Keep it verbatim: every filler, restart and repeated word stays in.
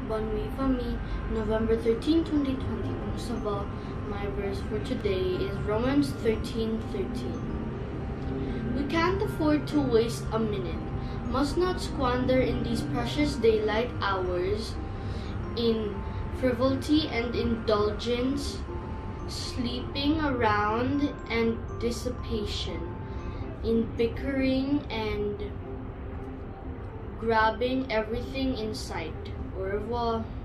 Bon Mi Fa Mi, November thirteenth, twenty twenty. Sava, my verse for today is Romans thirteen thirteen. We can't afford to waste a minute, must not squander in these precious daylight hours in frivolity and indulgence, sleeping around and dissipation, in bickering and grabbing everything in sight. Au revoir.